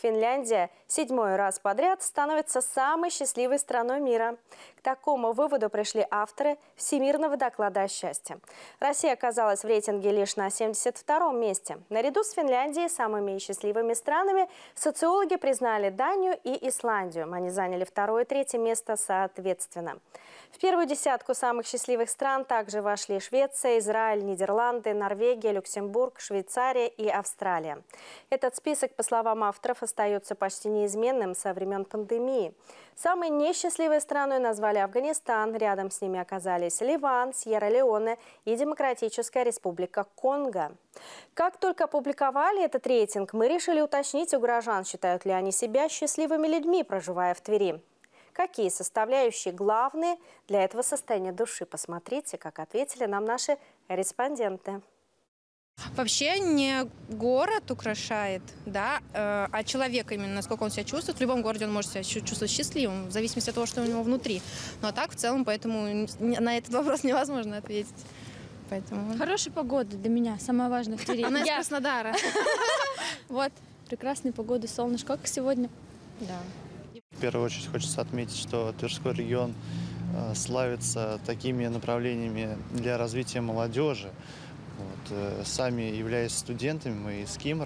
Финляндия 7-й раз подряд становится самой счастливой страной мира. К такому выводу пришли авторы Всемирного доклада о счастье. Россия оказалась в рейтинге лишь на 72-м месте. Наряду с Финляндией самыми счастливыми странами социологи признали Данию и Исландию. Они заняли 2-е и 3-е место соответственно. В первую десятку самых счастливых стран также вошли Швеция, Израиль, Нидерланды, Норвегия, Люксембург, Швейцария и Австралия. Этот список, по словам авторов, остается почти неизменным со времен пандемии. Самой несчастливой страной назвали Афганистан. Рядом с ними оказались Ливан, Сьерра-Леоне и Демократическая Республика Конго. Как только опубликовали этот рейтинг, мы решили уточнить у горожан, считают ли они себя счастливыми людьми, проживая в Твери. Какие составляющие главные для этого состояния души? Посмотрите, как ответили нам наши респонденты. Вообще не город украшает, да, а человек именно, насколько он себя чувствует. В любом городе он может себя чувствовать счастливым, в зависимости от того, что у него внутри. Ну а так в целом, поэтому на этот вопрос невозможно ответить. Поэтому... Хорошая погода для меня, самое важное в Твери. Она из Краснодара. Вот, прекрасная погода, солнышко, как сегодня. Да. В первую очередь хочется отметить, что Тверской регион славится такими направлениями для развития молодежи. Вот, сами являясь студентами, мы из КИМР.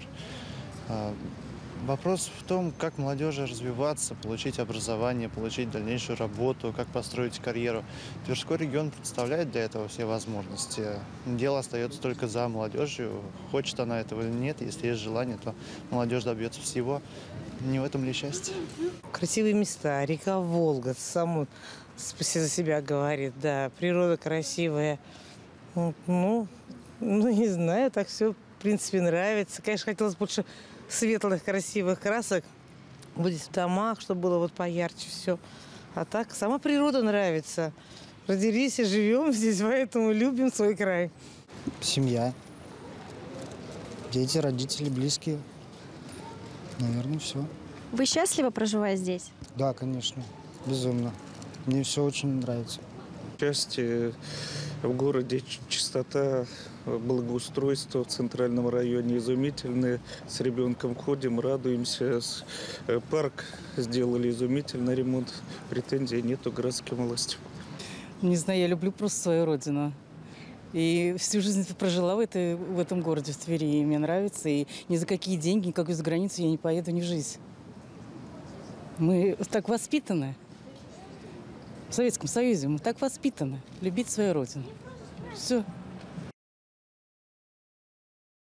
Вопрос в том, как молодежи развиваться, получить образование, получить дальнейшую работу, как построить карьеру. Тверской регион представляет для этого все возможности. Дело остается только за молодежью. Хочет она этого или нет, если есть желание, то молодежь добьется всего. Не в этом ли счастье? Красивые места, река Волга, сам за себя говорит, да, природа красивая. Ну, не знаю, так все, в принципе, нравится. Конечно, хотелось больше светлых, красивых красок. Будет в домах, чтобы было вот поярче все. А так, сама природа нравится. Родились и живем здесь, поэтому любим свой край. Семья, дети, родители, близкие. Наверное, все. Вы счастливы, проживая здесь? Да, конечно, безумно. Мне все очень нравится. Счастье в городе, чистота, благоустройство в центральном районе изумительное. С ребенком ходим, радуемся. Парк сделали изумительный ремонт. Претензий нету городским властям. Не знаю, я люблю просто свою родину. И всю жизнь прожила в этом городе, в Твери, и мне нравится. И ни за какие деньги, никакой за границу я не поеду ни в жизнь. Мы так воспитаны. В Советском Союзе мы так воспитаны. Любить свою родину. Все.